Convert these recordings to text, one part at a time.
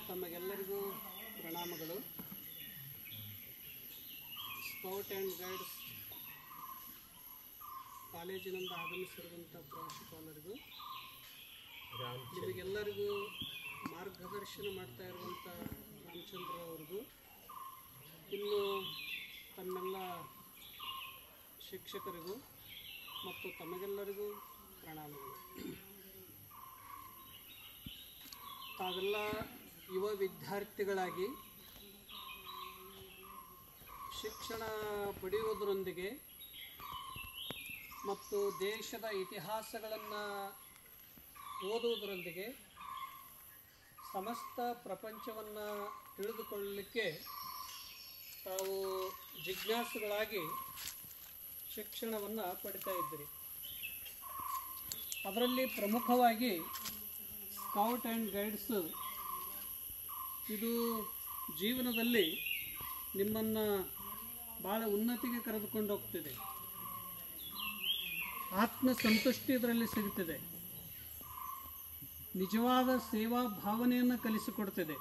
ತಮಗೆಲ್ಲರಿಗೂ ಪ್ರಣಾಮಗಳು. Scout and guides ಕಾಲೇಜಿನಿಂದ ಆಗಮಿಸಿರುವಂಥ ಪ್ರಾಂಶುಪಾಲರಿಗೂ, ನಿಮಗೆಲ್ಲರಿಗೂ ಮಾರ್ಗದರ್ಶನ ಮಾಡ್ತಾ ಇರುವಂಥ ರಾಮಚಂದ್ರ ಅವ್ರಿಗೂ, ಇನ್ನು ತಮ್ಮೆಲ್ಲ ಶಿಕ್ಷಕರಿಗೂ ಮತ್ತು ತಮಗೆಲ್ಲರಿಗೂ ಪ್ರಣಾಮಗಳು. ತಾವೆಲ್ಲ ಯುವ ವಿದ್ಯಾರ್ಥಿಗಳಾಗಿ ಶಿಕ್ಷಣ ಪಡೆಯುವುದರೊಂದಿಗೆ ಮತ್ತು ದೇಶದ ಇತಿಹಾಸಗಳನ್ನು ಓದುವುದರೊಂದಿಗೆ ಸಮಸ್ತ ಪ್ರಪಂಚವನ್ನು ತಿಳಿದುಕೊಳ್ಳಲಿಕ್ಕೆ ತಾವು ಜಿಜ್ಞಾಸುಗಳಾಗಿ ಶಿಕ್ಷಣವನ್ನು ಪಡಿತಾ ಇದ್ದೀರಿ. ಅದರಲ್ಲಿ ಪ್ರಮುಖವಾಗಿ ಸ್ಕೌಟ್ ಆ್ಯಂಡ್ ಗೈಡ್ಸು ಇದು ಜೀವನದಲ್ಲಿ ನಿಮ್ಮನ್ನು ಭಾಳ ಉನ್ನತಿಗೆ ಕರೆದುಕೊಂಡು ಹೋಗ್ತಿದೆ. ಆತ್ಮಸಂತುಷ್ಟಿ ಇದರಲ್ಲಿ ಸಿಗುತ್ತದೆ. ನಿಜವಾದ ಸೇವಾ ಭಾವನೆಯನ್ನು ಕಲಿಸಿಕೊಡ್ತಿದೆ.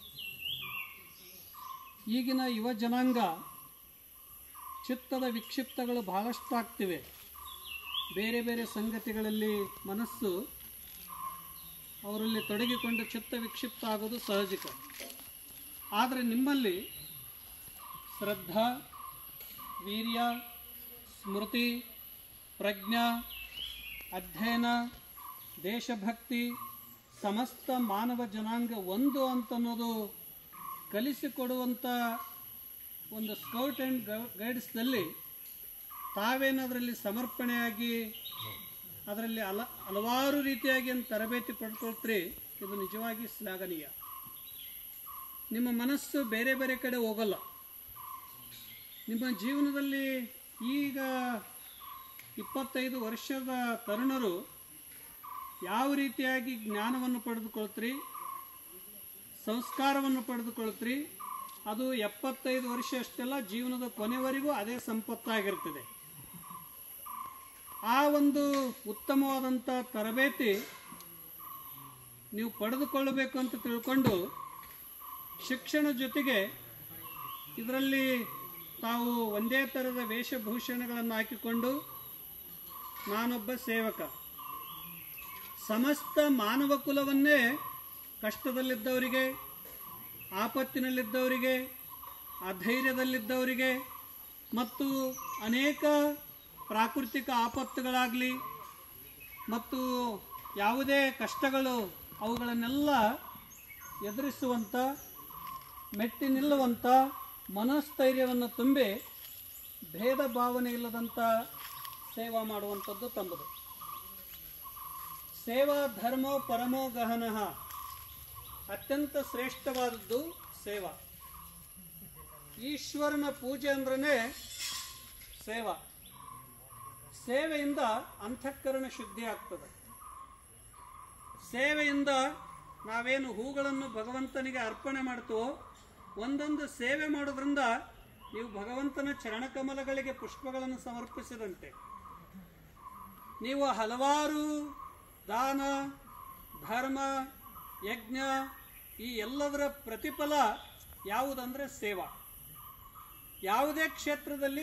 ಈಗಿನ ಯುವ ಜನಾಂಗ ಚಿತ್ತದ ವಿಕ್ಷಿಪ್ತಗಳು ಬಹಳಷ್ಟು ಆಗ್ತಿವೆ. ಬೇರೆ ಬೇರೆ ಸಂಗತಿಗಳಲ್ಲಿ ಮನಸ್ಸು ಅವರಲ್ಲಿ ತೊಡಗಿಕೊಂಡು ಚಿತ್ತ ವಿಕ್ಷಿಪ್ತ ಆಗೋದು ಸಹಜಿಕ. ಆದರೆ ನಿಮ್ಮಲ್ಲಿ ಶ್ರದ್ಧಾ, ವೀರ್ಯ, ಸ್ಮೃತಿ, ಪ್ರಜ್ಞಾ, ಅಧ್ಯಯನ, ದೇಶಭಕ್ತಿ, ಸಮಸ್ತ ಮಾನವ ಜನಾಂಗ ಒಂದು ಅಂತನ್ನೋದು ಕಲಿಸಿಕೊಡುವಂಥ ಒಂದು ಸ್ಕೌಟ್ ಆ್ಯಂಡ್ ಗೈಡ್ಸ್ನಲ್ಲಿ ತಾವೇನದರಲ್ಲಿ ಸಮರ್ಪಣೆಯಾಗಿ ಅದರಲ್ಲಿ ಹಲವಾರು ರೀತಿಯಾಗಿ ತರಬೇತಿ ಪಡ್ಕೊಳ್ತೀರಿ. ಇದು ನಿಜವಾಗಿ ಶ್ಲಾಘನೀಯ. ನಿಮ್ಮ ಮನಸ್ಸು ಬೇರೆ ಬೇರೆ ಕಡೆ ಹೋಗಲ್ಲ. ನಿಮ್ಮ ಜೀವನದಲ್ಲಿ ಈಗ 25 ವರ್ಷದ ತರುಣರು ಯಾವ ರೀತಿಯಾಗಿ ಜ್ಞಾನವನ್ನು ಪಡೆದುಕೊಳ್ತೀರಿ, ಸಂಸ್ಕಾರವನ್ನು ಪಡೆದುಕೊಳ್ತೀರಿ, ಅದು 75 ವರ್ಷ ಅಷ್ಟೆಲ್ಲ ಜೀವನದ ಕೊನೆವರೆಗೂ ಅದೇ ಸಂಪತ್ತಾಗಿರ್ತದೆ. ಆ ಒಂದು ಉತ್ತಮವಾದಂಥ ತರಬೇತಿ ನೀವು ಪಡೆದುಕೊಳ್ಳಬೇಕು ಅಂತ ತಿಳ್ಕೊಂಡು ಶಿಕ್ಷಣ ಜೊತೆಗೆ ಇದರಲ್ಲಿ ತಾವು ಒಂದೇ ಥರದ ವೇಷಭೂಷಣಗಳನ್ನು ಹಾಕಿಕೊಂಡು ನಾನೊಬ್ಬ ಸೇವಕ, ಸಮಸ್ತ ಮಾನವ ಕುಲವನ್ನೇ ಕಷ್ಟದಲ್ಲಿದ್ದವರಿಗೆ, ಆಪತ್ತಿನಲ್ಲಿದ್ದವರಿಗೆ, ಅಧೈರ್ಯದಲ್ಲಿದ್ದವರಿಗೆ ಮತ್ತು ಅನೇಕ ಪ್ರಾಕೃತಿಕ ಆಪತ್ತುಗಳಾಗಲಿ ಮತ್ತು ಯಾವುದೇ ಕಷ್ಟಗಳು ಅವುಗಳನ್ನೆಲ್ಲ ಎದುರಿಸುವಂಥ, ಮೆಟ್ಟಿ ನಿಲ್ಲುವಂಥ ಮನಸ್ಥೈರ್ಯವನ್ನು ತುಂಬಿ ಭೇದ ಭಾವನೆ ಇಲ್ಲದಂಥ ಸೇವಾ ಮಾಡುವಂಥದ್ದು ತಮ್ಮದು. ಸೇವಾ ಧರ್ಮೋ ಪರಮೋ ಗಹನಃ, ಅತ್ಯಂತ ಶ್ರೇಷ್ಠವಾದದ್ದು ಸೇವಾ. ಈಶ್ವರನ ಪೂಜೆ ಅಂದ್ರೇ ಸೇವಾ. ಸೇವೆಯಿಂದ ಅಂತಃಕರಣ ಶುದ್ಧಿ ಆಗ್ತದೆ. ಸೇವೆಯಿಂದ ನಾವೇನು ಹೂಗಳನ್ನು ಭಗವಂತನಿಗೆ ಅರ್ಪಣೆ ಮಾಡ್ತೀವೋ, ಒಂದೊಂದು ಸೇವೆ ಮಾಡೋದ್ರಿಂದ ನೀವು ಭಗವಂತನ ಚರಣಕಮಲಗಳಿಗೆ ಪುಷ್ಪಗಳನ್ನು ಸಮರ್ಪಿಸಿದಂತೆ. ನೀವು ಹಲವಾರು ದಾನ, ಧರ್ಮ, ಯಜ್ಞ ಈ ಎಲ್ಲದರ ಪ್ರತಿಫಲ ಯಾವುದಂದರೆ ಸೇವಾ. ಯಾವುದೇ ಕ್ಷೇತ್ರದಲ್ಲಿ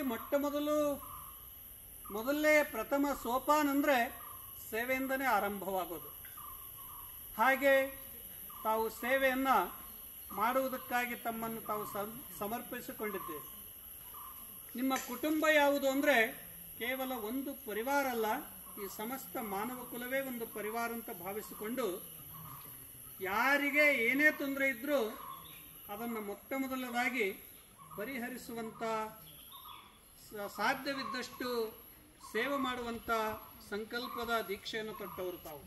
ಮೊದಲೇ ಪ್ರಥಮ ಸೋಪಾನ ಅಂದರೆ ಸೇವೆಯಿಂದನೇ ಆರಂಭವಾಗೋದು. ಹಾಗೆ ತಾವು ಸೇವೆಯನ್ನು ಮಾಡುವುದಕ್ಕಾಗಿ ತಮ್ಮನ್ನು ತಾವು ಸಮರ್ಪಿಸಿಕೊಂಡಿದ್ದೀರಿ. ನಿಮ್ಮ ಕುಟುಂಬ ಯಾವುದು ಅಂದರೆ ಕೇವಲ ಒಂದು ಪರಿವಾರ ಅಲ್ಲ, ಈ ಸಮಸ್ತ ಮಾನವ ಕುಲವೇ ಒಂದು ಪರಿವಾರ ಅಂತ ಭಾವಿಸಿಕೊಂಡು ಯಾರಿಗೆ ಏನೇ ತೊಂದರೆ ಇದ್ದರೂ ಅದನ್ನು ಮೊದಲದಾಗಿ ಪರಿಹರಿಸುವಂಥ, ಸಾಧ್ಯವಿದ್ದಷ್ಟು ಸೇವೆ ಮಾಡುವಂಥ ಸಂಕಲ್ಪದ ದೀಕ್ಷೆಯನ್ನು ತೊಟ್ಟವರು ತಾವು,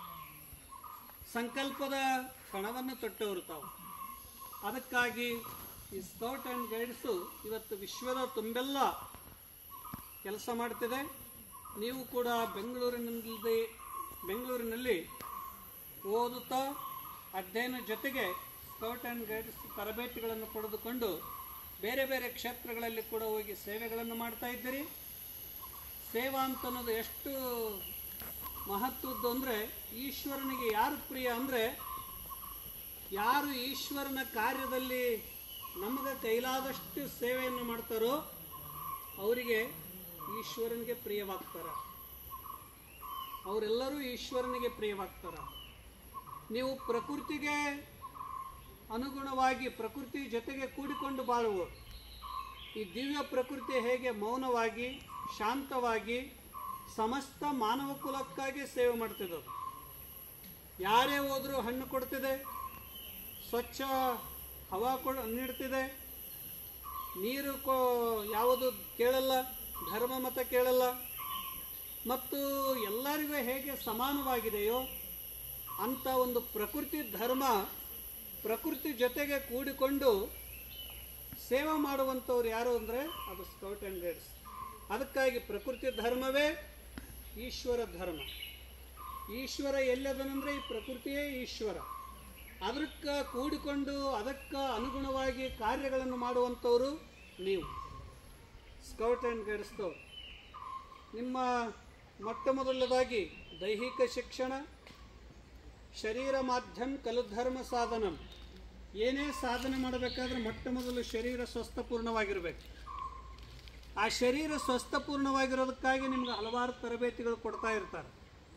ಸಂಕಲ್ಪದ ಕಣವನ್ನು ತೊಟ್ಟವರು ತಾವು. ಅದಕ್ಕಾಗಿ ಈ ಸ್ಕೌಟ್ ಆ್ಯಂಡ್ ಗೈಡ್ಸು ಇವತ್ತು ವಿಶ್ವದ ತುಂಬೆಲ್ಲ ಕೆಲಸ ಮಾಡ್ತಿದೆ. ನೀವು ಕೂಡ ಬೆಂಗಳೂರಿನಲ್ಲಿ ಓದುತ್ತಾ ಅಧ್ಯಯನ ಜೊತೆಗೆ ಸ್ಕೌಟ್ ಆ್ಯಂಡ್ ಗೈಡ್ಸ್ ತರಬೇತಿಗಳನ್ನು ಪಡೆದುಕೊಂಡು ಬೇರೆ ಬೇರೆ ಕ್ಷೇತ್ರಗಳಲ್ಲಿ ಕೂಡ ಹೋಗಿ ಸೇವೆಗಳನ್ನು ಮಾಡ್ತಾ ಇದ್ದೀರಿ. ಸೇವಾ ಅಂತನ್ನೋದು ಎಷ್ಟು ಮಹತ್ವದ್ದು ಅಂದರೆ, ಈಶ್ವರನಿಗೆ ಯಾರು ಪ್ರಿಯ ಅಂದರೆ ಯಾರು ಈಶ್ವರನ ಕಾರ್ಯದಲ್ಲಿ ನಮಗೆ ಕೈಲಾದಷ್ಟು ಸೇವೆಯನ್ನು ಮಾಡ್ತಾರೋ ಅವರಿಗೆ ಈಶ್ವರನಿಗೆ ಪ್ರಿಯವಾಗ್ತಾರೆ. ಅವರೆಲ್ಲರೂ ಈಶ್ವರನಿಗೆ ಪ್ರಿಯವಾಗ್ತಾರೆ. ನೀವು ಪ್ರಕೃತಿಗೆ ಅನುಗುಣವಾಗಿ ಪ್ರಕೃತಿ ಜೊತೆಗೆ ಕೂಡಿಕೊಂಡು ಬಾಳುವ ಈ ದಿವ್ಯ ಪ್ರಕೃತಿ ಹೇಗೆ ಮೌನವಾಗಿ ಶಾಂತವಾಗಿ ಸಮಸ್ತ ಮಾನವ ಕುಲಕ್ಕಾಗಿ ಸೇವೆ ಮಾಡ್ತಿದ್ದವು. ಯಾರೇ ಹೋದರೂ ಹಣ್ಣು ಕೊಡ್ತಿದೆ, ಸ್ವಚ್ಛ ಹವಾ ನೀಡ್ತಿದೆ, ನೀರು ಯಾವುದು ಕೇಳಲ್ಲ, ಧರ್ಮ ಮತ ಕೇಳಲ್ಲ, ಮತ್ತು ಎಲ್ಲರಿಗೂ ಹೇಗೆ ಸಮಾನವಾಗಿದೆಯೋ ಅಂಥ ಒಂದು ಪ್ರಕೃತಿ ಧರ್ಮ ಪ್ರಕೃತಿ ಜೊತೆಗೆ ಕೂಡಿಕೊಂಡು ಸೇವೆ ಮಾಡುವಂಥವ್ರು ಯಾರು ಅಂದರೆ ಅದು ಸ್ಕೌಟ್ ಆ್ಯಂಡ್ ಗೈಡ್ಸ್. ಅದಕ್ಕಾಗಿ ಪ್ರಕೃತಿ ಧರ್ಮವೇ ಈಶ್ವರ ಧರ್ಮ. ಈಶ್ವರ ಎಲ್ಲದನಂದರೆ ಈ ಪ್ರಕೃತಿಯೇ ಈಶ್ವರ. ಅದಕ್ಕೆ ಕೂಡಿಕೊಂಡು ಅದಕ್ಕೆ ಅನುಗುಣವಾಗಿ ಕಾರ್ಯಗಳನ್ನು ಮಾಡುವಂಥವರು ನೀವು ಸ್ಕೌಟ್ ಆ್ಯಂಡ್ ಗೈಡ್ಸ್ದವರು. ನಿಮ್ಮ ಮೊಟ್ಟ ಮೊದಲದಾಗಿ ದೈಹಿಕ ಶಿಕ್ಷಣ, ಶರೀರ ಮಾಧ್ಯಮ ಕಲು ಧರ್ಮ ಸಾಧನಂ. ಏನೇ ಸಾಧನೆ ಮಾಡಬೇಕಾದ್ರೆ ಮೊಟ್ಟ ಮೊದಲು ಶರೀರ ಸ್ವಸ್ಥಪೂರ್ಣವಾಗಿರಬೇಕು. ಆ ಶರೀರ ಸ್ವಸ್ಥಪೂರ್ಣವಾಗಿರೋದಕ್ಕಾಗಿ ನಿಮ್ಗೆ ಹಲವಾರು ತರಬೇತಿಗಳು ಕೊಡ್ತಾ ಇರ್ತಾರೆ.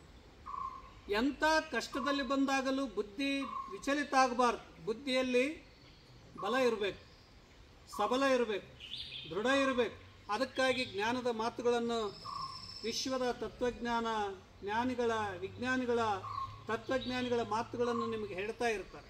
ಎಂಥ ಕಷ್ಟದಲ್ಲಿ ಬಂದಾಗಲೂ ಬುದ್ಧಿ ವಿಚಲಿತ ಆಗಬಾರ್ದು. ಬುದ್ಧಿಯಲ್ಲಿ ಬಲ ಇರಬೇಕು, ಸಬಲ ಇರಬೇಕು, ದೃಢ ಇರಬೇಕು. ಅದಕ್ಕಾಗಿ ಜ್ಞಾನದ ಮಾತುಗಳನ್ನು ವಿಶ್ವದ ಜ್ಞಾನಿಗಳ ವಿಜ್ಞಾನಿಗಳ ತತ್ವಜ್ಞಾನಿಗಳ ಮಾತುಗಳನ್ನು ನಿಮಗೆ ಹೇಳ್ತಾ ಇರ್ತಾರೆ.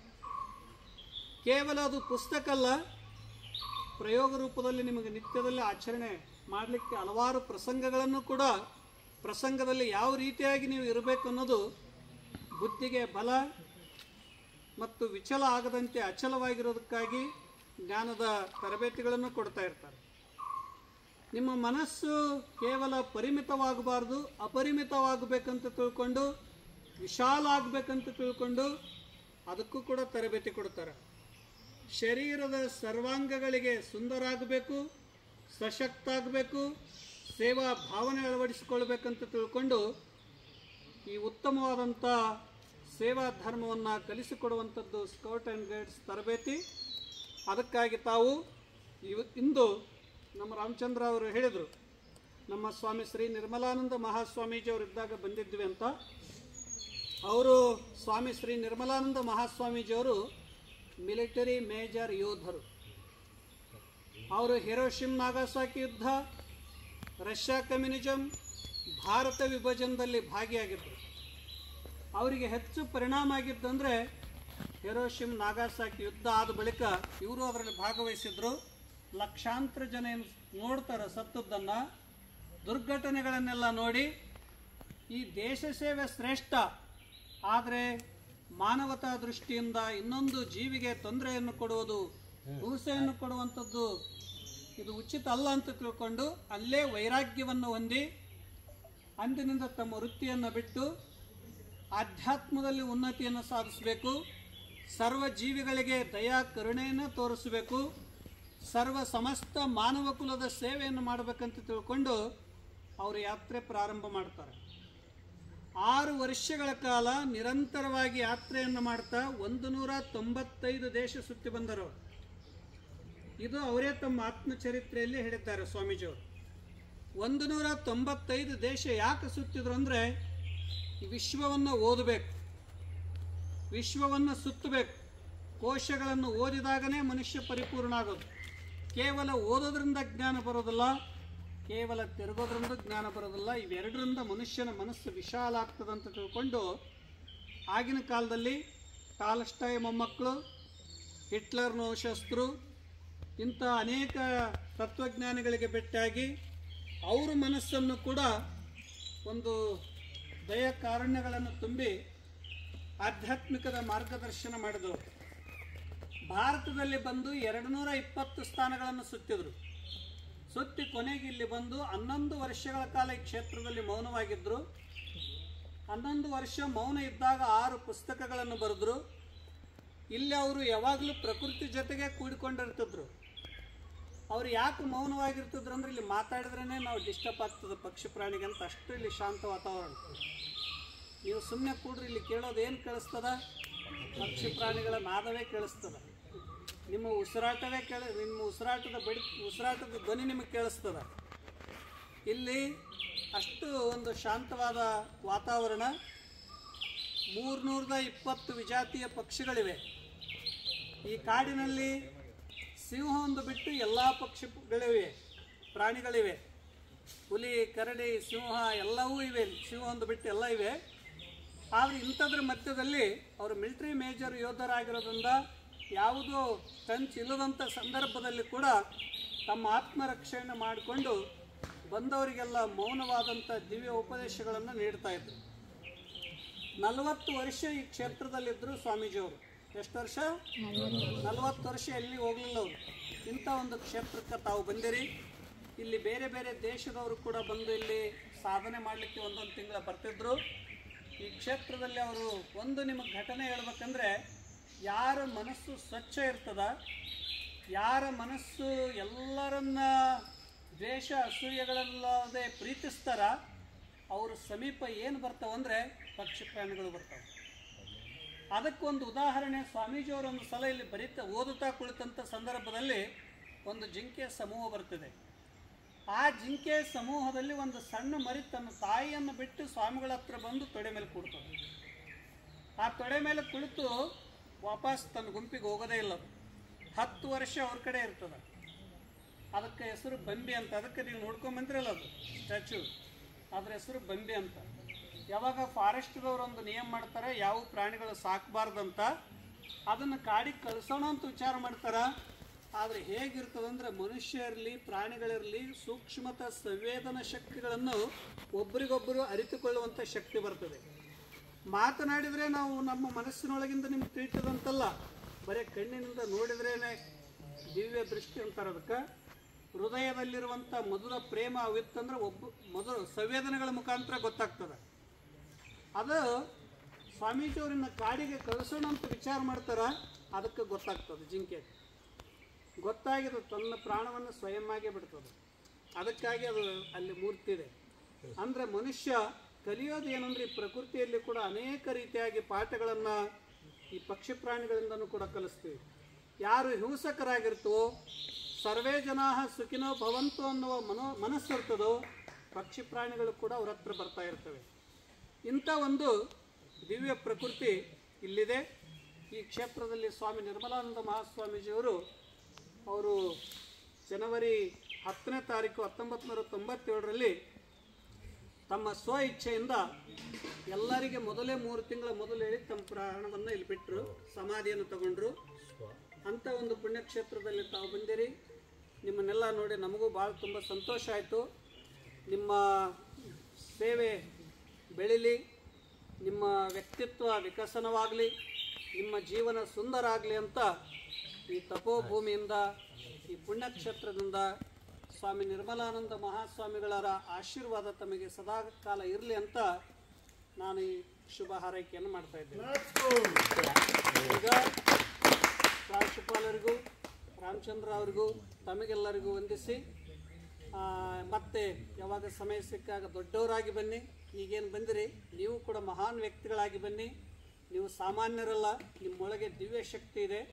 ಕೇವಲ ಅದು ಪುಸ್ತಕ ಅಲ್ಲ, ಪ್ರಯೋಗ ರೂಪದಲ್ಲಿ ನಿಮಗೆ ನಿತ್ಯದಲ್ಲಿ ಆಚರಣೆ ಮಾಡಲಿಕ್ಕೆ ಹಲವಾರು ಪ್ರಸಂಗಗಳನ್ನು ಕೂಡ ಪ್ರಸಂಗದಲ್ಲಿ ಯಾವ ರೀತಿಯಾಗಿ ನೀವು ಇರಬೇಕು ಅನ್ನೋದು ಬುದ್ಧಿಗೆ ಬಲ ಮತ್ತು ವಿಚಲ ಆಗದಂತೆ ಅಚಲವಾಗಿರೋದಕ್ಕಾಗಿ ಜ್ಞಾನದ ತರಬೇತಿಗಳನ್ನು ಕೊಡ್ತಾ ಇರ್ತಾರೆ. ನಿಮ್ಮ ಮನಸ್ಸು ಕೇವಲ ಪರಿಮಿತವಾಗಬಾರ್ದು, ಅಪರಿಮಿತವಾಗಬೇಕಂತ ತಿಳ್ಕೊಂಡು ವಿಶಾಲ ಆಗಬೇಕಂತ ತಿಳ್ಕೊಂಡು ಅದಕ್ಕೂ ಕೂಡ ತರಬೇತಿ ಕೊಡ್ತಾರೆ. ಶರೀರದ ಸರ್ವಾಂಗಗಳಿಗೆ ಸುಂದರ ಆಗಬೇಕು, ಸಶಕ್ತ ಆಗಬೇಕು, ಸೇವಾ ಭಾವನೆ ಅಳವಡಿಸಿಕೊಳ್ಬೇಕಂತ ತಿಳ್ಕೊಂಡು ಈ ಉತ್ತಮವಾದಂಥ ಸೇವಾ ಧರ್ಮವನ್ನು ಕಲಿಸಿಕೊಡುವಂಥದ್ದು ಸ್ಕೌಟ್ ಆ್ಯಂಡ್ ಗೈಡ್ಸ್ ತರಬೇತಿ. ಅದಕ್ಕಾಗಿ ತಾವು ಇಂದು ನಮ್ಮ ರಾಮಚಂದ್ರ ಅವರು ಹೇಳಿದರು, ನಮ್ಮ ಸ್ವಾಮಿ ಶ್ರೀ ನಿರ್ಮಲಾನಂದ ಮಹಾಸ್ವಾಮೀಜಿಯವರು ಇದ್ದಾಗ ಬಂದಿದ್ವಿ ಅಂತ. ಅವರು ಸ್ವಾಮಿ ಶ್ರೀ ನಿರ್ಮಲಾನಂದ ಮಹಾಸ್ವಾಮೀಜಿಯವರು ಮಿಲಿಟರಿ ಮೇಜರ್ ಯೋಧರು. ಅವರು ಹಿರೋಶಿಮಾ ನಾಗಾಸಾಕಿ ಯುದ್ಧ, ರಷ್ಯಾ ಕಮ್ಯುನಿಸಮ್, ಭಾರತ ವಿಭಜನದಲ್ಲಿ ಭಾಗಿಯಾಗಿದ್ದರು. ಅವರಿಗೆ ಹೆಚ್ಚು ಪರಿಣಾಮ ಆಗಿದ್ದಂದರೆ ಹಿರೋಶಿಮಾ ನಾಗಾಸಾಕಿ ಯುದ್ಧ ಆದ ಬಳಿಕ ಇವರು ಅದರಲ್ಲಿ ಭಾಗವಹಿಸಿದ್ರು. ಲಕ್ಷಾಂತರ ಜನ ನೋಡ್ತಾರೆ ಸತ್ತದ್ದನ್ನು, ದುರ್ಘಟನೆಗಳನ್ನೆಲ್ಲ ನೋಡಿ ಈ ದೇಶ ಸೇವೆ ಶ್ರೇಷ್ಠ, ಆದರೆ ಮಾನವತಾ ದೃಷ್ಟಿಯಿಂದ ಇನ್ನೊಂದು ಜೀವಿಗೆ ತೊಂದರೆಯನ್ನು ಕೊಡುವುದು, ಹಿಂಸೆಯನ್ನು ಕೊಡುವಂಥದ್ದು ಇದು ಉಚಿತ ಅಲ್ಲ ಅಂತ ತಿಳ್ಕೊಂಡು ಅಲ್ಲೇ ವೈರಾಗ್ಯವನ್ನು ಹೊಂದಿ ಅಂದಿನಿಂದ ತಮ್ಮ ವೃತ್ತಿಯನ್ನು ಬಿಟ್ಟು ಆಧ್ಯಾತ್ಮದಲ್ಲಿ ಉನ್ನತಿಯನ್ನು ಸಾಧಿಸಬೇಕು, ಸರ್ವ ಜೀವಿಗಳಿಗೆ ದಯಾ ಕರುಣೆಯನ್ನು ತೋರಿಸಬೇಕು, ಸಮಸ್ತ ಮಾನವ ಕುಲದ ಸೇವೆಯನ್ನು ಮಾಡಬೇಕಂತ ತಿಳ್ಕೊಂಡು ಅವರು ಯಾತ್ರೆ ಪ್ರಾರಂಭ ಮಾಡ್ತಾರೆ. 6 ವರ್ಷಗಳ ಕಾಲ ನಿರಂತರವಾಗಿ ಯಾತ್ರೆಯನ್ನು ಮಾಡ್ತಾ 195 ದೇಶ ಸುತ್ತಿ ಬಂದರು. ಇದು ಅವರೇ ತಮ್ಮ ಆತ್ಮಚರಿತ್ರೆಯಲ್ಲಿ ಹೇಳಿದ್ದಾರೆ ಸ್ವಾಮೀಜಿಯವರು. 195 ದೇಶ ಯಾಕೆ ಸುತ್ತಿದ್ರು ಅಂದರೆ ಈ ವಿಶ್ವವನ್ನು ಓದಬೇಕು, ವಿಶ್ವವನ್ನು ಸುತ್ತಬೇಕು. ಕೋಶಗಳನ್ನು ಓದಿದಾಗನೇ ಮನುಷ್ಯ ಪರಿಪೂರ್ಣ ಆಗೋದು. ಕೇವಲ ಓದೋದ್ರಿಂದ ಜ್ಞಾನ ಬರೋದಿಲ್ಲ, ಕೇವಲ ತಿರುಗೋದ್ರಿಂದ ಜ್ಞಾನ ಬರೋದಿಲ್ಲ. ಇವೆರಡರಿಂದ ಮನುಷ್ಯನ ಮನಸ್ಸು ವಿಶಾಲ ಆಗ್ತದಂತ ತಿಳ್ಕೊಂಡು ಆಗಿನ ಕಾಲದಲ್ಲಿ ಟಾಲ್ಸ್ಟಾಯ್ ಮೊಮ್ಮಕ್ಕಳು, ಹಿಟ್ಲರ್ನ ವಂಶಸ್ಥರು, ಇಂಥ ಅನೇಕ ತತ್ವಜ್ಞಾನಿಗಳಿಗೆ ಭೇಟಿಯಾಗಿ ಅವರ ಮನಸ್ಸನ್ನು ಕೂಡ ಒಂದು ದಯ ಕಾರುಣ್ಯಗಳನ್ನು ತುಂಬಿ ಆಧ್ಯಾತ್ಮಿಕದ ಮಾರ್ಗದರ್ಶನ ಮಾಡಿದವರು. ಭಾರತದಲ್ಲಿ ಬಂದು 220 ಸ್ಥಾನಗಳನ್ನು ಸುತ್ತಿದ್ರು. ಸುತ್ತಿ ಕೊನೆಗೆ ಇಲ್ಲಿ ಬಂದು 11 ವರ್ಷಗಳ ಕಾಲ ಈ ಕ್ಷೇತ್ರದಲ್ಲಿ ಮೌನವಾಗಿದ್ದರು. 11 ವರ್ಷ ಮೌನ ಇದ್ದಾಗ 6 ಪುಸ್ತಕಗಳನ್ನು ಬರೆದ್ರು. ಇಲ್ಲಿ ಅವರು ಯಾವಾಗಲೂ ಪ್ರಕೃತಿ ಜೊತೆಗೆ ಕೂಡಿಕೊಂಡಿರ್ತಿದ್ರು. ಅವರು ಯಾಕೆ ಮೌನವಾಗಿರ್ತಿದ್ರು ಅಂದರೆ ಇಲ್ಲಿ ಮಾತಾಡಿದ್ರೇ ನಾವು ಡಿಸ್ಟರ್ಬ್ ಆಗ್ತದೆ ಪಕ್ಷಿ ಪ್ರಾಣಿಗೆ ಅಂತ, ಅಷ್ಟು ಇಲ್ಲಿ ಶಾಂತ ವಾತಾವರಣ. ನೀವು ಸುಮ್ಮನೆ ಕೂಡ್ರಿ, ಇಲ್ಲಿ ಕೇಳೋದು ಏನು ಕೇಳಿಸ್ತದ? ಪಕ್ಷಿ ಪ್ರಾಣಿಗಳ ನಾದವೇ ಕೇಳಿಸ್ತದೆ, ನಿಮ್ಮ ಉಸಿರಾಟವೇ ನಿಮ್ಮ ಉಸಿರಾಟದ ಧ್ವನಿ ನಿಮಗೆ ಕೇಳಿಸ್ತದೆ. ಇಲ್ಲಿ ಅಷ್ಟು ಒಂದು ಶಾಂತವಾದ ವಾತಾವರಣ. 320 ವಿಜಾತಿಯ ಪಕ್ಷಿಗಳಿವೆ ಈ ಕಾಡಿನಲ್ಲಿ. ಸಿಂಹ ಒಂದು ಬಿಟ್ಟು ಎಲ್ಲ ಪಕ್ಷಿಗಳಿವೆ, ಪ್ರಾಣಿಗಳಿವೆ. ಹುಲಿ, ಕರಡಿ, ಸಿಂಹ ಎಲ್ಲವೂ ಇವೆ. ಸಿಂಹ ಒಂದು ಬಿಟ್ಟು ಎಲ್ಲ ಇವೆ. ಆದರೆ ಇಂಥದ್ರ ಮಧ್ಯದಲ್ಲಿ ಅವರು ಮಿಲಿಟರಿ ಮೇಜರ್ ಯೋಧರಾಗಿರೋದ್ರಿಂದ ಯಾವುದೋ ಟಂಚ್ ಇಲ್ಲದಂಥ ಸಂದರ್ಭದಲ್ಲಿ ಕೂಡ ತಮ್ಮ ಆತ್ಮರಕ್ಷಣೆ ಮಾಡಿಕೊಂಡು ಬಂದವರಿಗೆಲ್ಲ ಮೌನವಾದಂಥ ದಿವ್ಯ ಉಪದೇಶಗಳನ್ನು ನೀಡ್ತಾ ಇದ್ರು. 40 ವರ್ಷ ಈ ಕ್ಷೇತ್ರದಲ್ಲಿದ್ದರು ಸ್ವಾಮೀಜಿಯವರು. ಎಷ್ಟು ವರ್ಷ? 40 ವರ್ಷ ಎಲ್ಲಿ ಹೋಗಲಿಲ್ಲ ಅವರು. ಇಂಥ ಒಂದು ಕ್ಷೇತ್ರಕ್ಕೆ ತಾವು ಬಂದಿರಿ. ಇಲ್ಲಿ ಬೇರೆ ಬೇರೆ ದೇಶದವರು ಕೂಡ ಬಂದು ಇಲ್ಲಿ ಸಾಧನೆ ಮಾಡಲಿಕ್ಕೆ ಒಂದೊಂದು ತಿಂಗಳ ಬರ್ತಿದ್ರು. ಈ ಕ್ಷೇತ್ರದಲ್ಲಿ ಅವರು ಒಂದು ನಿಮಗೆ ಘಟನೆ ಹೇಳ್ಬೇಕಂದ್ರೆ, ಯಾರ ಮನಸ್ಸು ಸ್ವಚ್ಛ ಇರ್ತದ, ಯಾರ ಮನಸ್ಸು ಎಲ್ಲರನ್ನ ದ್ವೇಷ ಅಸೂಯೆಗಳಲ್ಲದೆ ಪ್ರೀತಿಸ್ತಾರ, ಅವ್ರ ಸಮೀಪ ಏನು ಬರ್ತಾವಂದರೆ ಪಕ್ಷಿ ಪ್ರಾಣಿಗಳು ಬರ್ತಾವೆ. ಅದಕ್ಕೊಂದು ಉದಾಹರಣೆ, ಸ್ವಾಮೀಜಿಯವರೊಂದು ಸಲ ಇಲ್ಲಿ ಓದುತ್ತಾ ಕುಳಿತಂಥ ಸಂದರ್ಭದಲ್ಲಿ ಒಂದು ಜಿಂಕೆ ಸಮೂಹ ಬರ್ತದೆ. ಆ ಜಿಂಕೆ ಸಮೂಹದಲ್ಲಿ ಒಂದು ಸಣ್ಣ ಮರಿ ತನ್ನ ತಾಯಿಯನ್ನು ಬಿಟ್ಟು ಸ್ವಾಮಿಗಳ ಹತ್ರ ಬಂದು ತೊಡೆ ಮೇಲೆ ಕೂಡ್ತದೆ. ಆ ತೊಡೆ ಮೇಲೆ ಕುಳಿತು ವಾಪಸ್ ತನ್ನ ಗುಂಪಿಗೆ ಹೋಗೋದೇ ಇಲ್ಲ. 10 ವರ್ಷ ಅವ್ರ ಕಡೆ ಇರ್ತದೆ. ಅದಕ್ಕೆ ಹೆಸರು ಬಂಬಿ ಅಂತ. ಅದಕ್ಕೆ ನೀವು ನೋಡ್ಕೊಂಬಂದ್ರಲ್ಲ, ಅದು ಸ್ಟ್ಯಾಚ್ಯೂ, ಅದ್ರ ಹೆಸರು ಬಂಬಿ ಅಂತ. ಯಾವಾಗ ಫಾರೆಸ್ಟ್ದವ್ರು ಒಂದು ನಿಯಮ ಮಾಡ್ತಾರೆ, ಯಾವ ಪ್ರಾಣಿಗಳು ಸಾಕಬಾರ್ದಂತ, ಅದನ್ನು ಕಾಡಿಗೆ ಕಳಿಸೋಣ ಅಂತ ವಿಚಾರ ಮಾಡ್ತಾರೆ. ಆದರೆ ಹೇಗಿರ್ತದಂದ್ರೆ, ಮನುಷ್ಯರಿರಲಿ ಪ್ರಾಣಿಗಳಿರಲಿ ಸೂಕ್ಷ್ಮತ ಸಂವೇದನಾ ಶಕ್ತಿಗಳನ್ನು ಒಬ್ಬರಿಗೊಬ್ಬರು ಅರಿತುಕೊಳ್ಳುವಂಥ ಶಕ್ತಿ ಬರ್ತದೆ. ಮಾತನಾಡಿದರೆ ನಾವು ನಮ್ಮ ಮನಸ್ಸಿನೊಳಗಿಂದ ನಿಮ್ಗೆ ತಿಳಿತದಂತಲ್ಲ, ಬರೀ ಕಣ್ಣಿನಿಂದ ನೋಡಿದ್ರೇ ದಿವ್ಯ ದೃಷ್ಟಿ ಅಂತಾರೆ. ಅದಕ್ಕೆ ಹೃದಯದಲ್ಲಿರುವಂಥ ಮಧುರ ಪ್ರೇಮ ಅವಿತ್ತಂದ್ರೆ ಮಧುರ ಸಂವೇದನೆಗಳ ಮುಖಾಂತರ ಗೊತ್ತಾಗ್ತದೆ. ಅದು ಸ್ವಾಮೀಜಿಯವರನ್ನ ಕಾಡಿಗೆ ಕಳಿಸೋಣ ಅಂತ ವಿಚಾರ ಮಾಡ್ತಾರೆ. ಅದಕ್ಕೆ ಗೊತ್ತಾಗ್ತದೆ, ಜಿಂಕೆ ಗೊತ್ತಾಗಿದೆ ತನ್ನ ಪ್ರಾಣವನ್ನು ಸ್ವಯಂಮಾಗೇ ಬಿಡ್ತದೆ. ಅದಕ್ಕಾಗಿ ಅದು ಅಲ್ಲಿ ಮೂರ್ತಿ ಇದೆ. ಅಂದರೆ ಮನುಷ್ಯ ಕಲಿಯೋದು ಏನಂದ್ರೆ, ಈ ಪ್ರಕೃತಿಯಲ್ಲಿ ಕೂಡ ಅನೇಕ ರೀತಿಯಾಗಿ ಪಾಠಗಳನ್ನು ಈ ಪಕ್ಷಿ ಪ್ರಾಣಿಗಳಿಂದನೂ ಕೂಡ ಕಲಿಸ್ತೀವಿ. ಯಾರು ಹಿಂಸಕರಾಗಿರ್ತವೋ, ಸರ್ವೇ ಜನಾ ಸುಖಿನೋ ಭವಂತು ಅನ್ನುವ ಮನಸ್ಸಿರ್ತದೋ, ಪಕ್ಷಿ ಪ್ರಾಣಿಗಳು ಕೂಡ ಅವ್ರ ಹತ್ರ ಬರ್ತಾ ಇರ್ತವೆ. ಇಂಥ ಒಂದು ದಿವ್ಯ ಪ್ರಕೃತಿ ಇಲ್ಲಿದೆ. ಈ ಕ್ಷೇತ್ರದಲ್ಲಿ ಸ್ವಾಮಿ ನಿರ್ಮಲಾನಂದ ಮಹಾಸ್ವಾಮೀಜಿಯವರು ಜನವರಿ 10ನೇ ತಾರೀಕು 1997ರಲ್ಲಿ ತಮ್ಮ ಸ್ವ ಇಚ್ಛೆಯಿಂದ ಎಲ್ಲರಿಗೆ ಮೊದಲೇ 3 ತಿಂಗಳ ಮೊದಲು ಹೇಳಿ ತಮ್ಮ ಪ್ರಾಣವನ್ನು ಇಲ್ಲಿ ಬಿಟ್ಟರು, ಸಮಾಧಿಯನ್ನು ತಗೊಂಡ್ರು. ಅಂಥ ಒಂದು ಪುಣ್ಯಕ್ಷೇತ್ರದಲ್ಲಿ ತಾವು ಬಂದಿರಿ. ನಿಮ್ಮನ್ನೆಲ್ಲ ನೋಡಿ ನಮಗೂ ಭಾಳ ತುಂಬ ಸಂತೋಷ ಆಯಿತು. ನಿಮ್ಮ ಸೇವೆ ಬೆಳೀಲಿ, ನಿಮ್ಮ ವ್ಯಕ್ತಿತ್ವ ವಿಕಸನವಾಗಲಿ, ನಿಮ್ಮ ಜೀವನ ಸುಂದರ ಆಗಲಿ ಅಂತ ಈ ತಪೋಭೂಮಿಯಿಂದ, ಈ ಪುಣ್ಯಕ್ಷೇತ್ರದಿಂದ ಸ್ವಾಮಿ ನಿರ್ಮಲಾನಂದ ಮಹಾಸ್ವಾಮಿಗಳರ ಆಶೀರ್ವಾದ ತಮಗೆ ಸದಾ ಕಾಲ ಇರಲಿ ಅಂತ ನಾನು ಈ ಶುಭ ಹಾರೈಕೆಯನ್ನು ಮಾಡ್ತಾ ಇದ್ದೇನೆ. ಈಗ ಪ್ರಾಂಶುಪಾಲರಿಗೂ ರಾಮಚಂದ್ರ ಅವರಿಗೂ ತಮಗೆಲ್ಲರಿಗೂ ವಂದಿಸಿ, ಮತ್ತೆ ಯಾವಾಗ ಸಮಯ ಸಿಕ್ಕಾಗ ದೊಡ್ಡವರಾಗಿ ಬನ್ನಿ. ಈಗೇನು ಬಂದಿರಿ ನೀವು ಕೂಡ ಮಹಾನ್ ವ್ಯಕ್ತಿಗಳಾಗಿ ಬನ್ನಿ. ನೀವು ಸಾಮಾನ್ಯರಲ್ಲ, ನಿಮ್ಮೊಳಗೆ ದಿವ್ಯ ಶಕ್ತಿ ಇದೆ.